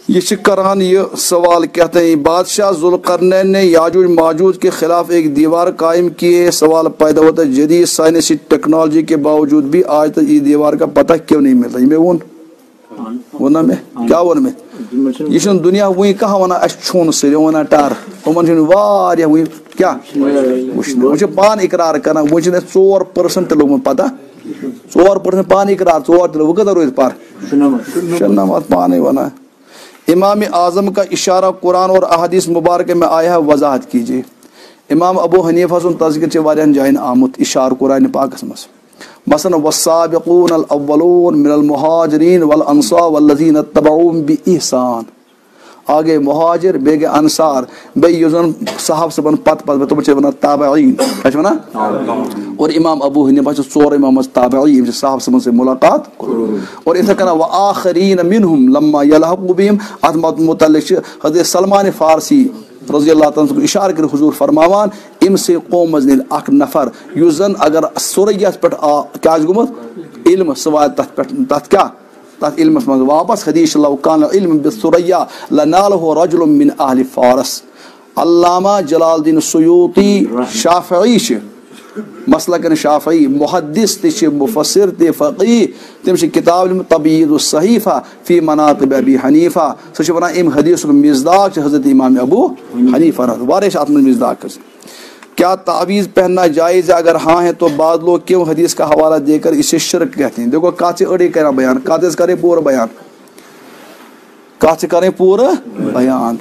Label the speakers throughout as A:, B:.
A: یہ کران یہ سوال کہتے ہیں بادشاہ ذوالقرنین نے یاجوج ماجوج کے خلاف ایک دیوار قائم کیے. سوال پیدا ہوتا ہے جدید سائنسی ٹیکنالوجی کے باوجود بھی آج تک یہ دیوار کا پتہ کیوں نہیں ملتا. یہ میں ونا میں کیا ون میں یہ دنیا وی کہاں ونان اس چھون سر ونان ٹار تمن واریاہ وی کیا وہ پان اقرار کران وہ 4% لوگمت پتہ 4% پان اقرار 4 وہ کتنا روز پار شنمت پانے ونان. امام اعظم کا اشارہ قرآن اور احادیث مبارکہ میں آیا ہے, وضاحت کیجیے. امام ابو حنیفہ سن تذکر چھ واریاہن جائن آمت اشار قرآن پاکس مس مثلا والسابقون الاولون من المہاجرین والانصار والذین اتبعوهم بإحسان. آگے مہاجر بیگے انصار بے یوزن صحاب سے بن پت تو بچے بنا تابعین کیا بنا. اور امام ابو حنیفہ چھ 4 امام تابعین صحاب سے ملاقات اور اسی طرح وآخرین منہم لما یلحقوا بهم اتمت متعلق حضرت سلمان فارسی رضی اللہ تعالیٰ عنہ اشارہ کر حضور فرماوان ام سے قوم مزنیل اک نفر یوزن اگر سوریت پہ کیا گمت علم سوائے تت کیا تت علم من واپس حدیث لو کان علم بالثریا لنالہ رجل من اہل فارس. علامہ جلال الدین سیوطی شافعی مسلک شافعی محدث تہ مفسر تہ فقیہ تم کتاب تبیید الصحیفہ فی مناقب ابی حنیفہ سہ ونان ام حدیث مصداق حضرت امام ابو حنیفہ واریاہ ات من مصداق. کیا تعویذ پہننا جائز ہے؟ اگر ہاں ہے تو بعض لوگ کیوں حدیث کا حوالہ دے کر اسے شرک کہتے ہیں. دیکھو کات سے اڑے کرا بیان کات سے کرے پورا بیان کات سے کرے پورا بیان.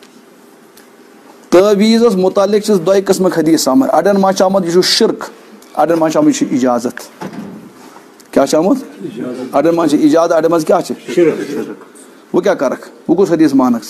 A: تعویذ متعلق دو قسم حدیث سامر اڑن ما آمد یہ شرک اڑن ما آمد یہ اجازت کیا آمد اڑن ما اجازت اڑن ما کیا وہ کیا کرک وہ کس حدیث مانک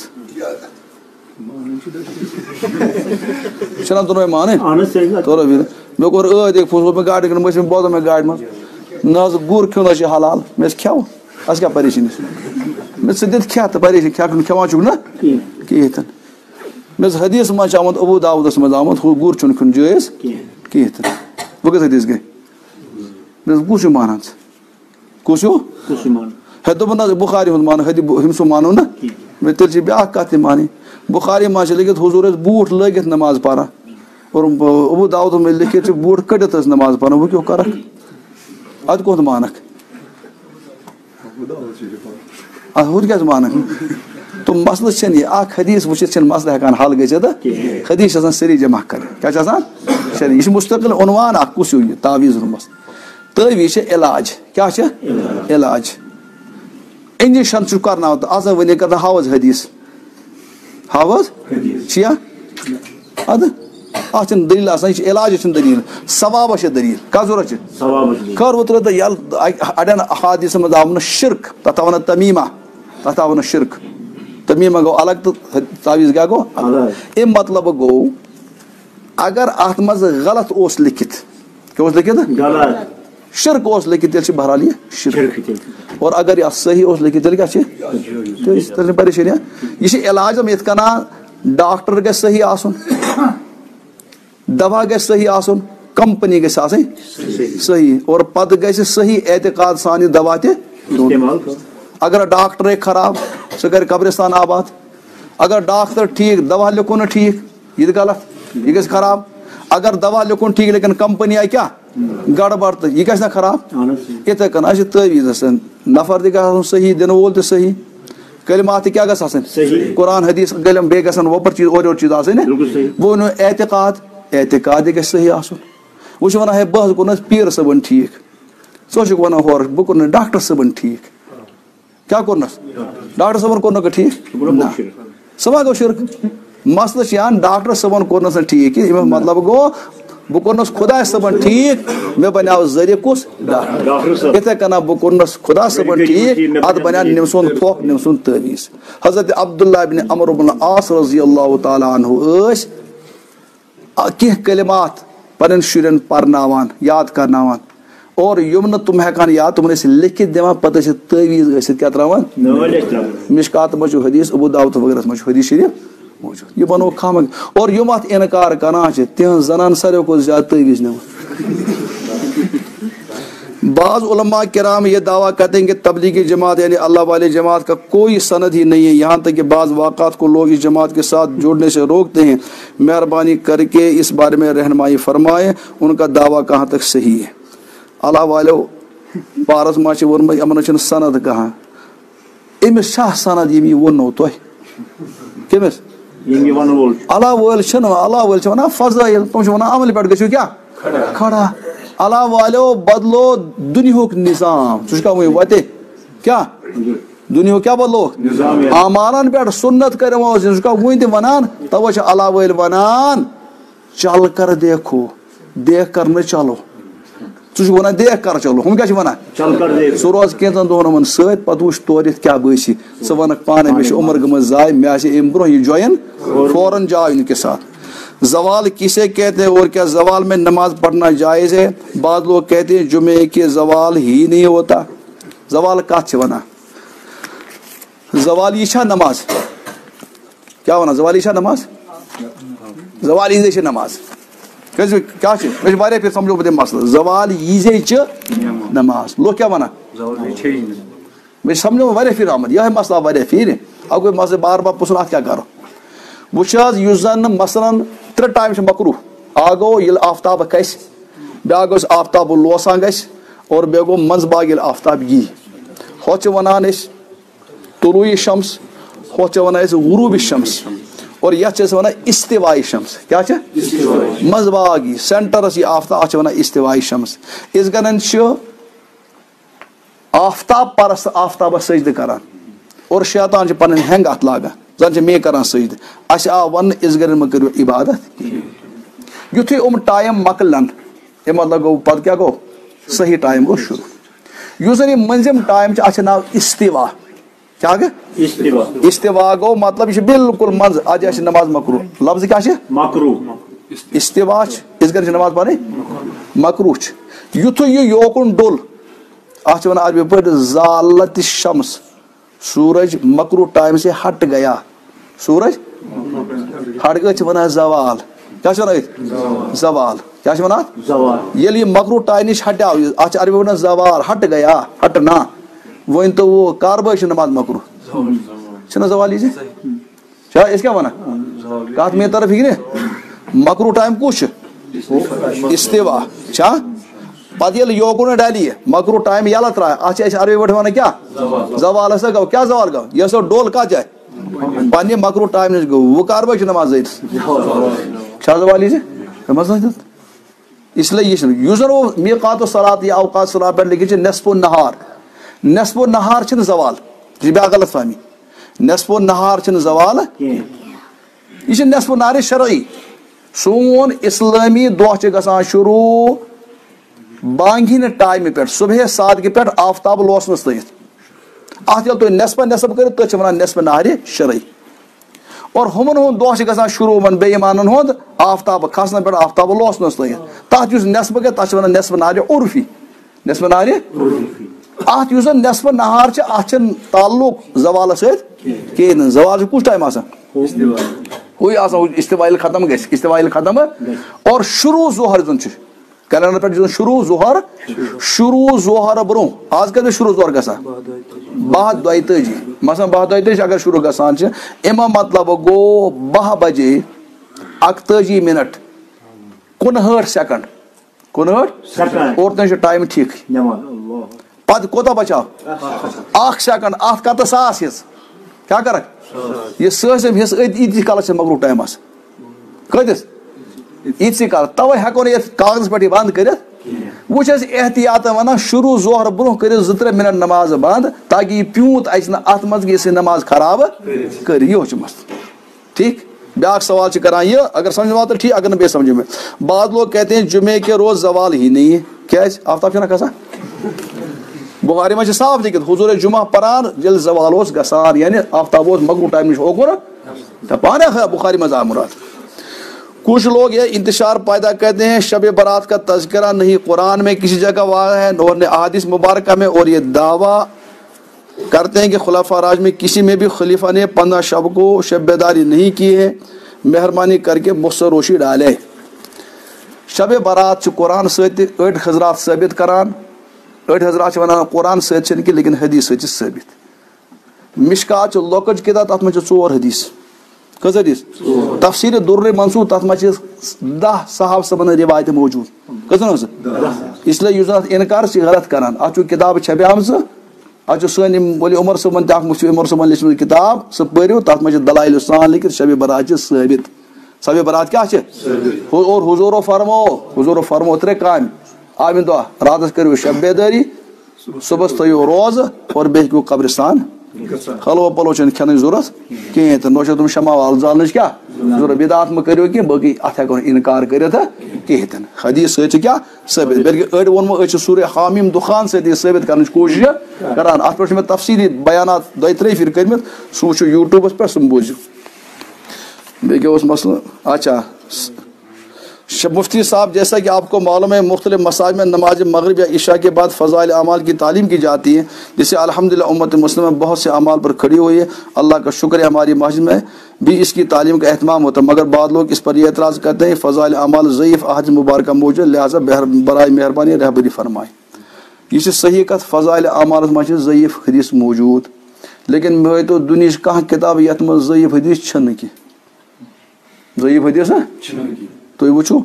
A: چھنا دونوں مانے تو میں کور ایک پھوس میں گاڑی کرنے میں بوزا میں گاڑی میں نہ گور کیوں نہ حلال میں کھاو اس کیا پریشانی میں سدت کھا تو پریشانی کھا کھوا چھ نا کہتن میں حدیث ما آمد ابو داؤدس مز آمد گور چھ کھن جائز کہتن وہ کس حدیث گئی میں کس مانان کس ہے تو بنا بخاری ہند مان ہمس مانو نا میں تیل بیاا کت مانی بخاری ما لکھت حضور بوٹ لگت نماز پارا اور ابو داؤد میں لکھت بوٹ کڑت نماز پارا وہ کیوں کرک اد کت مانک اد کیا مانک تو مسئلہ چھ یہ اخ حدیث وچت مسئلہ ہکان حل گژھت حدیث سری جمع کر کیا سری یہ مستقل عنوان اخ کس یہ تعویذ مس تعویذ علاج کیا علاج انجیکشن چھ کرنا آز ون کر حافظ حدیث حافظ چیا اد ات دلیل آسان یہ علاج دلیل ثواب دلیل کیا ضرورت کر وہ تر یل اڑین احادیث مز آو شرک تتھ ون تمیمہ تتھ آو شرک تمیمہ گو الگ تو تعویذ کیا گو ام مطلب گو اگر ات مز غلط اوس لکھت کیا لکھت شرک اوس لکھت تیل بہرحال یہ شرک اور اگر یہ صحیح اوس لکھت تیل کیا پریشانی یہ علاج یت کنا ڈاکٹر گژھِ صحیح آسن دوا گژھِ صحیح آسن کمپنی گژھِ آسٕنۍ صحیح اور پتہٕ گژھِ صحیح اعتقاد سان یہِ دوا تہِ اگر ڈاکٹرے خراب سُہ کَرِ قبرستان آباد اگر ڈاکٹر ٹھیک دوا لیکھُن نہٕ ٹھیک یہِ تہِ غلط یہِ گژھِ خراب اگر دوا لیکھُن ٹھیک لیکن کمپنی آیہِ کیٛاہ گڑبڑ تہٕ یہِ گژھِ نہ خراب یِتھَے کٔنۍ اَسہِ چھِ تعویٖذ آسان نفر تہِ گژھِ آسُن صحیح دِنہٕ وول تہِ صحیح کلمات کیا گژھِ آسٕنۍ قرآن حدیث گلم بیٚیہِ گژھن وۄپر چیٖز اورٕ یورٕ چیٖز آسٕنۍ وۄنۍ ووٚنوٕ اعتقاد یہِ گژھِ صحیح آسُن وۄنۍ چھُ وَنان ہے بہٕ حظ کوٚرنَس پیٖر صٲبن ٹھیٖک ژٕ چھُکھ وَنان ہورٕ بہٕ کوٚرنَس ڈاکٹر صٲبن ٹھیٖک کیٛاہ کوٚرنَس ڈاکٹر صٲبن کوٚرنکھ ٹھیٖک نہ سُہ ما گوٚو شرک مسلہٕ چھُ یِوان ڈاکٹر صٲبن کوٚرنَس نہٕ ٹھیٖک کینٛہہ امیُک مطلب گوٚو بہٕ کوٚرنَس خۄدا صٲبن ٹھیٖک مےٚ بنیو ذٔریعہٕ کُس ڈاکٹر یِتھَے کٔنۍ بہٕ کوٚرنَس خۄدا صٲبن ٹھیٖک اَتھ بنیو نِم سُنٛد پھۄکھ نِم سُنٛد تعویٖذ حضرت عبداللہ ابن عمرو بن العاص رضی اللہ تعالیٰ عنہ ٲسۍ کینٛہہ کلمات پنٕنٮ۪ن شُرٮ۪ن پرناوان یاد کرناوان اور یِم نہٕ تِم ہٮ۪کان یاد تِمن ٲسۍ لیکھِتھ دِوان پتہٕ ٲسۍ تعویٖذ ٲسِتھ کیٛاہ تراوان مشکات منٛز چھُ حدیث ابو داؤد وغیرہ منٛز چھُ حدیث شریف موجود یہ بنو خامک اور یم ات انکار کران تہذ زنان ساروی کھۄتہٕ زیادٕ تعویٖذ نِوان بعض उलमा किराम ये दावा करते हैं कि तबलीगी जमात यानी अल्लाह वाली जमात का कोई सनद ही नहीं है, यहाँ तक कि बाज़ वाक़ात को लोग इस जमात के साथ जुड़ने से रोकते हैं। मेहरबानी करके इस बारे में रहनुमाई फरमाएं, उनका दावा कहाँ तक सही है। अल्लाह वालो पारस माच वोनम यमन सनद कहाँ अमिस सनद यम वो तुह कमिस अल्लाह वोल वन फजाइल तुम वन अमल पे गो क्या खड़ा। अल्लाह वालो बदलो दुनिया निज़ाम सह वते क्या दुनिया क्या बदलो आमालन पे सुन्नत कर वन तक वनान तवे अल्लाह वाल वनान चल कर देखो देख कर न चलो वन देख कर चलो हम क्या वन सह रोज कैंचन दोहन सत पे वुच तोर क्या बसी स वन पाने मे उम्र गम जाय मे अम ब्रो यह ज्वाइन फौरन जाओ इनके साथ। जवाल किसे कहते हैं और क्या जवाल में नमाज पढ़ना जायज़ है? बाद लोग कहते हैं जुमे के जवाल ही नहीं होता। जवाल कत वना जवाल यह नमाज क्या वना जवाल यह नमाज जवाल यह नमाज क्या फिर समझो बे मसल जवाल यह नमाज लोग क्या वना मैं समझो वारिया फिर आमद यह मसला वारिया फिर अब कोई मसले बार बार पुछन क्या करो वुन मसलन 3 टाइम मकरू आ गो ये आफ्ताब कस ब्या गोस आफ्ताब लोसान गस और बे गो मंज बाग ये आफ्ताब यी हो वनान तुलूई शम्स हो वनान गुरूब शम्स और यह वनान इस्तिवाई शम्स क्या मंज बाग यी सेंटरस यह आफ्ताब वनान इस्तिवाई शम्स इस गन आफ्ताब परस्त आफ्ताब सजद करान और शैतान पन हेंग अत लागान जन मे कर सजद अस आ वन इस गर मे करो इबादत युथु टाइम मकलन मतलब गो पद क्या गो सही टाइम गो शुरू युस जन मंजिम टाइम अ नाव इस्तिवा क्या गो इस्तिवा गो मतलब यह बिल्कुल मंज आज नमाज मकरू लफ्ज क्या मकरू इस्तिवा इस गर नमाज पढ़ मकरू युथु यह योकुन डोल अत वन अरबी पे जालत शम्स सूरज मकरू टाइम से हट गया सूरज हट गया वन जवाल क्या जवाल क्या वन ये मकरू टाइम नश हटाव अत अरबी वन जवाल हट गया हटना वन तो वो कारब नमाज मकरू जवाल यह क्या वन कत मे तरफ ही मकरू टाइम कुछ इस्तिवा पत योकुन डाली मकरू टाइम यल त्रा अत अरबी पे वन क्या जवाल गो क्या जवाल गो यह डोल कत जाए पे मकरू टाइम नश गो वो कारब नमाज जवाल इसलिए यह वो मीकात सलात या अवकात सलात पे लिखी नस्फो नहार जवाल यह ब्या गलत फहमी नस्फो नहार जवाल यह नस्फो नहार शरई सोन इस्लामी दह गसान शुरू बांगिन टाइम पे सुबह 7 पे आफ्ताब लोसन लगित अत तुम नस्फ नस्फ कर तथ वन नस्फ नहार शरई और हमन हूं दह गसान शुरू वन बेईमान हुंद आफ्ताब खसन पे आफ्ताब लोसन लगित तथ नस्फ गए तथ वन नस्फ नहार उर्फी नस्फ नहार अत नस्फ नहार अत ताल्लुक जवाल सह जवाल कुछ टाइम हुई इस्तिवाइल खत्म गए इस्तिवाइल खत्म और शुरू जोहर जन कैलेंडर पे शुरू जोहर ब्रो आज कल शुरू जोहर ग 12 मसलन 12 अगर शुरू गसान अम मतलब गो 12 बजे 41 मिनट 59 सेकंड 59 और तक टाइम ठीक पद कोता बचाव 1 सेकंड अत कत सास क्या कर यह सम हिस्स इति कल मकरू टाइम कतिस इसी काल तवे हेको ये कागज पे बंद कर वो एहतियात वन शुरू जोहर ब्रोह कर 2-3 मिनट नमाज बंद ताकि यह प्यूत अत मज नमाज खराब कर मस ठीक। ब्या सवाल करान यह अगर समझ में तो ठीक अगर न बे समझ में बाद लोग कहते हैं जुमे के रोज जवाल ही नहीं है क्या आफ्ताब ना खसा बुखारी में साफ लिखित हुजूर जुमा परान जल जवाल गसान यानी आफ्ताब मकरू टाइम नश ओकुर पान बुखारी में मुराद। कुछ लोग ये इंतशार पैदा करते हैं शब बारात का तज़किरा नहीं कुरान में किसी जगह वाक़ है और न अहादीस मुबारक में और ये दावा करते हैं कि खुलाफा राज में किसी में भी खलीफा ने 15 शब को शब बेदारी नहीं की है। मेहरबानी करके मुझसे रोशी डाले शब बारात कुरान सत हजरात साबित करान أڑ حضرات ونان قرآن سۭتۍ چھنہٕ کینٛہہ لیکن حدیث سۭتۍ چھِ ثٲبت مشکات چھِ لۄکٕٹ کِتاب تَتھ منٛز چھِ 4 حدیث کٔژ حدیث تفسیٖر دُرِ منصوٗر تَتھ منٛز چھِ 10 صحابہٕ صٲبن رِوایتہِ موٗجوٗد کٔژن حظ اِسلیے یُس زن اَتھ اِنکار چھِ غلط کران اَتھ چھُ کِتابہٕ چھپیمژٕ اَتھ چھُ سٲنۍ یِم ؤلی عمر صٲبن تہِ اکھ مُفتی عمر صٲبن لیٖچھمٕژ کِتاب سُہ پٔرِو تَتھ منٛز چھِ دلایلہِ سان لیکھِتھ شبِ برات چھِ ثٲبت شبِ برات کیٛاہ چھِ اور حضوٗرو فرمو 3 کامہِ آمہِ دۄہ راتس کٔرِو شب بیدٲری صبحس تھٲیِو روزٕ اور بیٚیہِ ہیٚکِو قبرستان حلوٕ پلو چھنہٕ کھٮ۪نٕچ ضوٚرتھ کِہینۍ تہٕ نہ چھو تِم شمع وال زالنٕچ کیٛاہ ضوٚرتھ بدعات مہٕ کٔرِو کینٛہہ باقٕے اتھ ہٮ۪کو نہٕ اِنکار کٔرِتھ کِہینۍ تہِ نہٕ حدیث سۭتۍ چھِ کیٛاہ ثٲبت بلکہِ أڑۍ ووٚنمو أسۍ چھِ سورہ حامیم دُخان سۭتۍ یہِ ثٲبت کرنٕچ کوٗشش کران اتھ پٮ۪ٹھ چھُ مےٚ تفصیٖلی بیانات 2-3 پھِرِ کٔرمٕتۍ سُہ وٕچھِو یوٗٹیوٗبس پٮ۪ٹھ سُہ بوٗزِو بیٚیہِ کیٛاہ اوس مسلہٕ اچھا مفتی صاحب جیسا کہ آپ کو معلوم ہے مختلف مساجد میں نماز مغرب یا عشاء کے بعد فضائل اعمال کی تعلیم کی جاتی ہے جس سے الحمدللہ امت مسلمہ بہت سے اعمال پر کھڑی ہوئی ہے اللہ کا شکر ہے ہماری مسجد میں بھی اس کی تعلیم کا اہتمام ہوتا ہے مگر بعض لوگ اس پر یہ اعتراض کرتے ہیں فضائل اعمال ضعیف احادیث مبارکہ موجود لہٰذا برائے مہربانی رہبری فرمائیں یہ صحیح کت فضائل اعمال میں ضعیف حدیث موجود لیکن مےٚ تو دُنہِچ کانٛہہ کِتاب یتھ منٛز ضعیف حدیث چھنہٕ کینٛہہ ضعیف حدیث نا تُہۍ وٕچھِو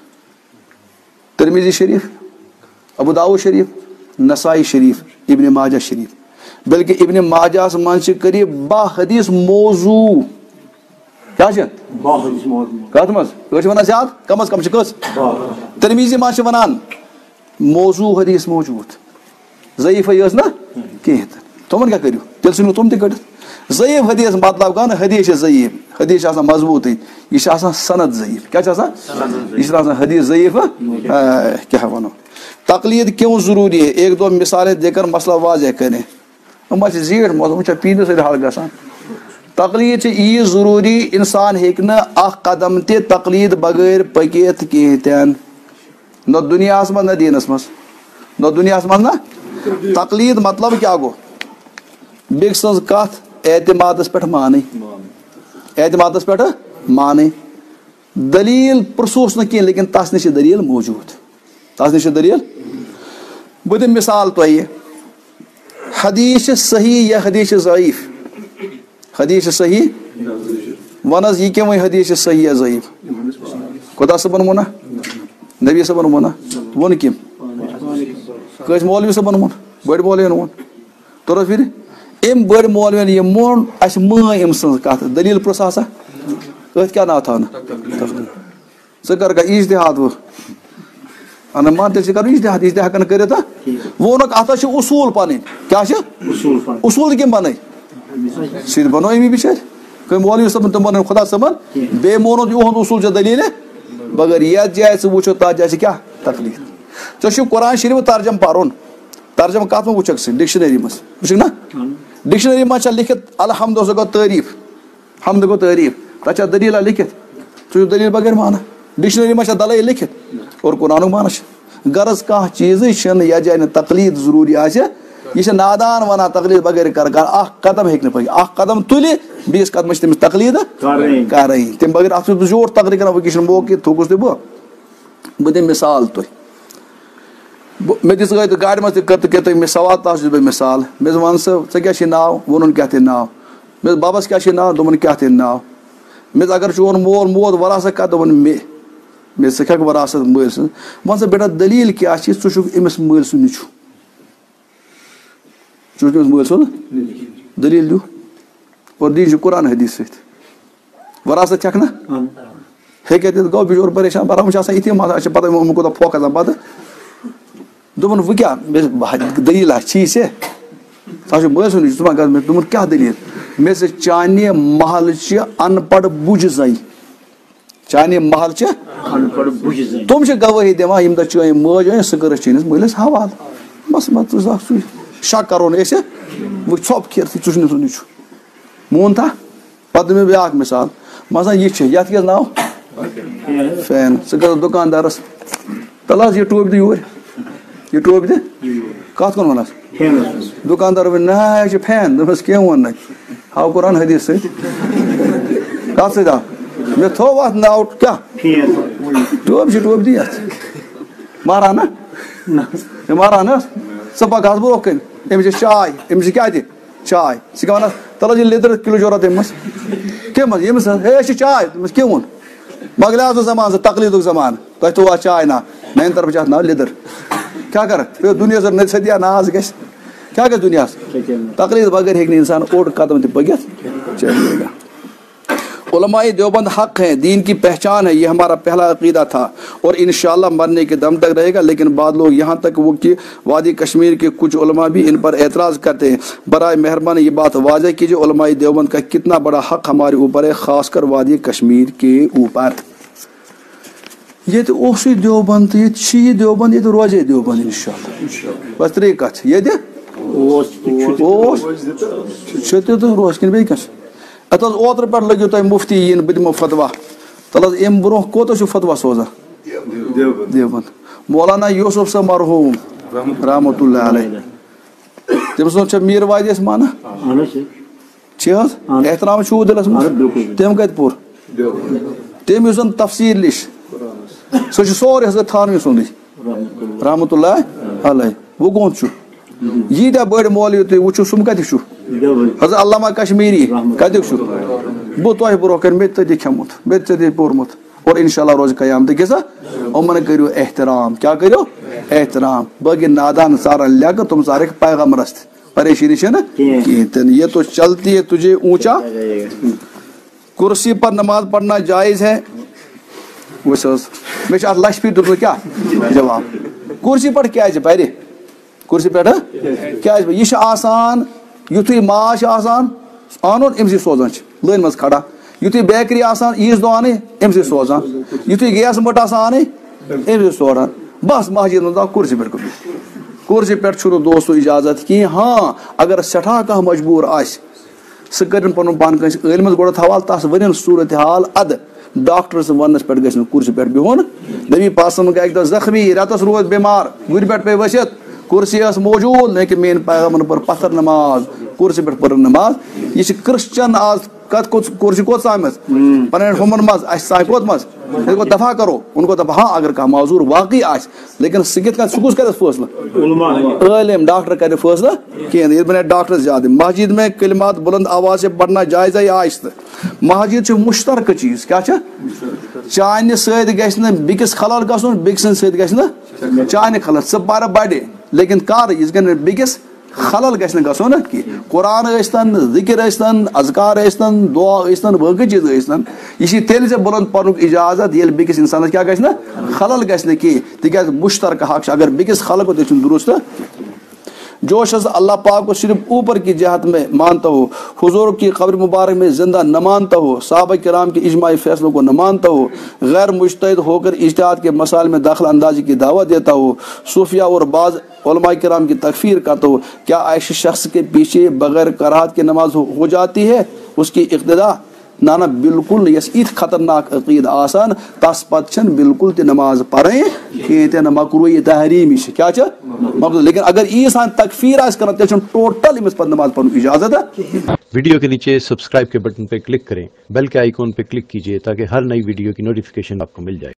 A: ترمیزی شریف ابو داؤد شریف نسائی شریف ابن ماجہ شریف بلکہ ابن ماجہ منٛز چھِ قریب 10 حدیث موضوع کیٛاہ چھِ کتھ منٛز أڑۍ چھِ ونان زیادٕ کم از کم چھِ کٔژ ترمیزی منٛز چھِ ونان موضوع حدیث موجود ضعیفٕے ٲس نا کِہینۍ تہٕ تِمن کیٛاہ کٔرِو تیٚلہِ ژھٕنِو تِم تہِ کٔڑِتھ ضعیف حدیث مطلب گوٚو نہٕ حدیث چھِ ضعیف حدیث چھِ آسان مضبوٗطٕے یہِ چھِ آسان سند ضعیف کیٛاہ چھِ آسان یہِ چھِ آسان حدیث ضعیف کیٛاہ وَنو تقلید کیوں ضروری ہے 1-2 مثالیں دے کر مسئلہ واضح کریں یِم چھِ زیٖٹھ موسم چھا پیٖنہٕ سۭتۍ حل گژھان تقلید چھِ ییٖژ ضروٗری اِنسان ہیٚکہِ نہٕ اکھ قدم تہِ تقلید بغٲر پٔکِتھ کِہینۍ تہِ نہ دُنیاہس منٛز نہ دیٖنس منٛز نہ دُنیاہس منٛز نہ تقلید مطلب کیٛاہ گوٚو بیٚکہِ سٕنٛز کتھ اعتمادس پٮ۪ٹھ مانٕنۍ اعتمادس پٮ۪ٹھ مانٕنۍ دلیٖل پرٛژھوس نہٕ کینٛہہ لیکن تس نِش چھِ دلیٖل موجوٗد تس نِش چھِ دلیٖل بہٕ دِمہٕ مثال تۄہہِ حدیث چھِ صحیح یا حدیث چھِ ضعیف حدیث چھِ صحیح ون حظ یہِ کیٛاہ وۄنۍ حدیث چھِ صحیح یا ضعیف خۄدا صٲبن ووٚنا نبی صٲبن ووٚنا ووٚن کٔمۍ کٲنٛسہِ مولوی صٲبن ووٚن بٔڑۍ مولوین ووٚن توٚر حظ فِرِ أمۍ بٔڑۍ مولوین یہِ مون اَسہِ مٲنۍ أمۍ سٕنٛز کتھ دلیٖل پرٛژھ سا أتھۍ کیٛاہ ناو تھاونہٕ ژٕ کر اجتِہاد وۄنۍ اَنہٕ مان تیٚلہِ چھِ کرُن اجتِہاد اجتِہاد ہٮ۪کن کٔرِتھ وۄنۍ ووٚنُکھ اتھ حظ چھِ اصوٗل پنٕنۍ کیٛاہ چھِ اصوٗل کٔمۍ بنٲے سُہ تہِ بنوو أمی بِچٲرۍ کٔمۍ مولوی صٲبن تِم بنٲے خۄدا صٲبن بیٚیہِ مونُن یِہُنٛد اصوٗل چھِ دلیٖلہِ بغٲر یتھ جایہِ ژٕ وٕچھو تتھ جایہِ چھِ کیٛاہ تقلید ژےٚ چھُ قرآن شریٖف ترجم پرُن ترجم کتھ منٛز وٕچھکھ ژٕ ڈکشنری منٛز وٕچھکھ نا ڈکشنری منٛز چھےٚ لیکھِتھ الحمد سُہ گوٚو تعریٖف حمد گوٚو تعریٖف تتھ چھا دلیٖلہ لیکھِتھ ژٕ چھُکھ دلیٖل بغٲر مانان ڈکشنری منٛز چھےٚ دلٲیل لیکھِتھ اور قرآنُک معنی چھُ غرض کانٛہہ چیٖزٕے چھُنہٕ یتھ جایہِ نہٕ تقلید ضروٗری آسہِ یہِ چھِ نادان ونان تقلید بغٲر کر اکھ قدم ہیٚکہِ نہٕ پٔکِتھ اکھ قدم تُلہِ بیٚیِس قدمس چھِ تٔمِس تقلید کرٕنۍ تمہِ بغٲر اتھ چھُس بہٕ زیوٗٹھ تقریر کران وٕنکیٚس چھُنہٕ موقعہٕ تھوٚکُس تہِ بہٕ دِمہٕ مثال تۄہہِ مےٚ دِژ گٲڑۍ گاڑِ منٛز تہِ کٔر تہٕ کینٛہہ مےٚ سوال تتھ چھُس بہٕ مثال مےٚ دوٚپ وَن سا ژےٚ کیٛاہ چھُے ناو ووٚنُن کیٛاہ تہِ ناو مےٚ دوٚپ ببس کیٛاہ چھُے ناو دوٚپُن کیٛاہ تہِ ناو مےٚ دوٚپ اگر چون مول موج وراثت کتھ دوٚپُن مےٚ ژٕ کھٮ۪کھ وراثت مٲلۍ سٕنٛز وَن سا بیٹا دلیٖل کیٛاہ چھِ ژٕ چھُکھ أمِس مٲلۍ سُنٛد نیٚچوٗ ژٕ چھُکھ أمِس مٲلۍ سُنٛد دلیٖل دِیِو اور دِیِو چھُ قرآن حدیٖث سۭتۍ وراثت چھکھ نا ہیٚکہِ دِتھ گوٚو بِچور پریشان برابر چھِ آسان یِتھی مسا اَسہِ چھِ پتہ یِمن کوٗتاہ پھۄکھ کھسان پتہٕ دوٚپُن وۄنۍ کیٛاہ دلیٖلہ چھی ژےٚ ژٕ چھُکھ مٲلۍ سُنٛد نیٚچوٗ ژٕ ما کر مےٚ دوٚپُن کیٛاہ دلیٖل مےٚ ژٕ چانہِ محلچہِ ان پڑھ بُجہِ زَنہِ چانہِ محلچہِ تِم چھِ گوٲہی دِوان ییٚمہِ دۄہ چٲنۍ مٲج أنۍ سُہ کٔرٕکھ چٲنِس مٲلِس حوالہٕ بس ما ژٕ اکھ سُے شک کرو نہٕ أسۍ وۄنۍ ژھۄپ کھیرتھٕے ژٕ چھُکھ نہٕ سُہ نیٚچوٗ مون تھا پتہٕ دِمہٕ بیٛاکھ مثال مثلاً یہِ چھِ یتھ کیٛاہ ناو فین ژٕ گژھکھ دُکاندارس تل حظ یہِ ٹوپہِ دِ یوٗرۍ یہِ ٹوپہِ دِ کتھ کُن ونس دُکاندار ووٚن نہ یہِ چھُ فین دوٚپمس کیٚنٛہہ ووٚن نہٕ ہاو قرآن حدیٖث سۭتۍ کتھ سۭتۍ آو مےٚ تھوٚو اتھ ناو کیٛاہ ٹوپہِ چھِ ٹوپہِ دِ یتھ مہرانا مہرانا ثہ پکہ برو کن امس چائے امس کیا چائے ثہ ونان تل یہ لیدر کلو ضرورت امس کم یمس ہے چائے تمس کی وون مغلیاز زمان سے تقلید زمان تہ تو چائے نا میان طرف چاہت نا لیدر کیا کر پھر دنیا سے نہ سدیا ناز گھس کیا گھس دنیا تقلید بغیر ہیکہ انسان اوڑ قدم تہ پکت چلے گا. علماء دیوبند حق ہیں, دین کی پہچان ہے, یہ ہمارا پہلا عقیدہ تھا اور انشاءاللہ مرنے کے دم تک رہے گا. لیکن بعض لوگ یہاں تک وہ کہ وادی کشمیر کے کچھ علماء بھی ان پر اعتراض کرتے ہیں. برائے مہربانی یہ بات واضح کیجیے علماء دیوبند کا کتنا بڑا حق ہمارے اوپر ہے, خاص کر وادی کشمیر کے اوپر. یہ تو اوسے دیوبند یہ دیوبند یہ تو روزے دیوبند انشاءاللہ بس طریقت یہ تو روز کن بیٚیہِ کس ات اوتر پہ لگو تہ مفتی یہ بہ دمو فتوا تل ام برو کوتہ فتوا سوزان دیوبند مولانا یوسف صاحب مرحوم رحمۃ اللہ علیہ تم سو میر وادیس مانا احترام چھو دلس من تم کت پور تم اس تفسیر لش سو سورے حضرت تھانوی سندی رحمۃ اللہ علیہ وہ کون چھو ییتہ بڑ مولوی تھی وچھو سم کتک چھو حضرت علامہ کشمیری کتک چھو بہ تہ برو کن مے تتی کھمت مے تتی پورمت اور انشاءاللہ روز قیامت کسا یمن کرو احترام کیا کرو احترام باقی نادان سارا لگ تم سارے پیغمبرس پریشانی چھ نا کہین یہ تو چلتی ہے تجھے اونچا. کرسی پر نماز پڑھنا جائز ہے وس مے ات لچھ پھر دت کیا جواب کرسی پہ کیا پہ کرسی پہ کیا یہ آسان یتھے ماز آسان ان امس سوزان لٲنہِ منٛز کھڑا یتھے بیکری آسان عیز دۄہ انے امس سوزان یتھے گیس مٹ آسان انے امس سوزان بس مسجد منٛز آو کرسی پہ کرسی پہ چھُنہٕ دوستو اجازت کہین. ہاں اگر سٹھا کانٛہہ مجبور آسہِ سُہ کٔرِن پنُن پان کٲنٛسہِ عٲلمس گۄڈٕ حوالہٕ تس ؤنِن صوٗرت حال ادٕ ڈاکٹر سٕنٛدِ وننس پٮ۪ٹھ گژھِ نہٕ کرسی پٮ۪ٹھ بِہُن. نبی پاک صلی اللہ علیہ وسلم گٔے اکہِ دۄہ زخمی رٮ۪تس روٗد بٮ۪مار گُرِ پٮ۪ٹھ پیٚیہِ ؤسِتھ کرسی ٲس موجوٗد لیکن میٲنۍ پیغمبرن پٔر پتھر نماز کرسی پٮ۪ٹھ پٔرٕن نماز. یہ چھِ کرسچن آز کت کرسی کوت ژامٕژ پنٕنٮ۪ن ہُمن منٛز اسہِ ژامہِ کوت منٛز گوٚو دفاع کرو ان کو دفاع. ہاں اگر کانٛہہ معذور واقعی آسہِ لیکن سُہ کِتھ کٔنۍ سُہ کُس کرِ فٲصلہٕ عٲلم ڈاکٹر کرِ فٲصلہٕ کہیٖنۍ ییٚلہِ بنے ڈاکٹر زیادٕ. مسجد میں کلمات بلند آواز سے پڑھنا جائز ہے آہستہ. مسجد چھِ مشترکہٕ چیٖز کیاہ چھِ چانہِ سۭتۍ گژھِ نہٕ بیٚکِس خلل گژھُن بیٚکہِ سٕنٛدِ سۭتۍ گژھِ نہٕ چانہِ خلل ژٕ پَر بڑِ لیکن کر یِژ گٔے نہٕ بیٚکِس خلل گژھِ نہٕ گژھُن کینٛہہ. قرآن ٲسۍتن ذکر ٲسۍتن اذکار ٲسۍتن دعا ٲسۍتن باقٕے چیٖز ٲسۍتن یہِ چھِ تیٚلہِ ژےٚ بلند پرنُک اجازت ییٚلہِ بیٚکِس انسانس کیاہ گژھِ نہٕ خلل گژھِ نہٕ کینٛہہ تِکیازِ مشترکہٕ حق چھُ اگر بیٚکِس خلل گوٚو تیٚلہِ چھُنہٕ درست. جو شخص اللہ پاک کو صرف اوپر کی جہت میں مانتا ہو, حضور کی قبر مبارک میں زندہ نہ مانتا ہو, صحابہ کرام کے اجماعی فیصلوں کو نہ مانتا ہو, غیر مجتہد ہو کر اجتہاد کے مسائل میں دخل اندازی کی دعوت دیتا ہو, صوفیہ اور بعض علماء کرام کی تکفیر کرتا ہو, کیا ایسے شخص کے پیچھے بغیر کراہت کی نماز ہو جاتی ہے اس کی اقتدا؟ نانا بالکل یس ایت خطرناک عقید آسان تس پتہ چھن بالکل تہ نماز پڑھیں کہین مکروہ تحریمی کیا مقصد. لیکن اگر ایسان تکفیر آس کرنا تیل ٹوٹل امس پتہ نماز پڑھن اجازت ہے.
B: ویڈیو کے نیچے سبسکرائب کے بٹن پہ کلک کریں, بیل کے آئیکن پہ کلک کیجیے تاکہ ہر نئی ویڈیو کی نوٹیفیکیشن آپ کو مل جائے.